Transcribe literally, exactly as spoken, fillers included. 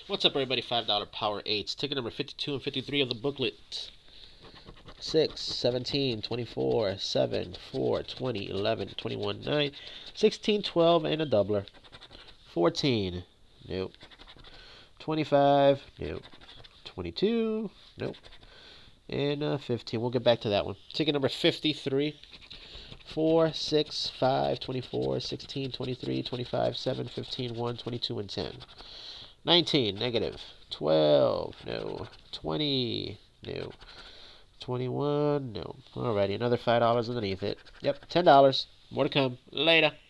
What's up, everybody? five dollar Power eights. Ticket number fifty-two and fifty-three of the booklet. six, seventeen, twenty-four, seven, four, twenty, eleven, twenty-one, nine, sixteen, twelve, and a doubler. fourteen, nope. twenty-five, nope. twenty-two, nope. And uh, fifteen. We'll get back to that one. Ticket number fifty-three. four, six, five, twenty-four, sixteen, twenty-three, twenty-five, seven, fifteen, one, twenty-two, and ten. nineteen, negative. twelve, no. twenty, no. twenty-one, no. Alrighty, another five dollars underneath it. Yep, ten dollars. More to come. Later.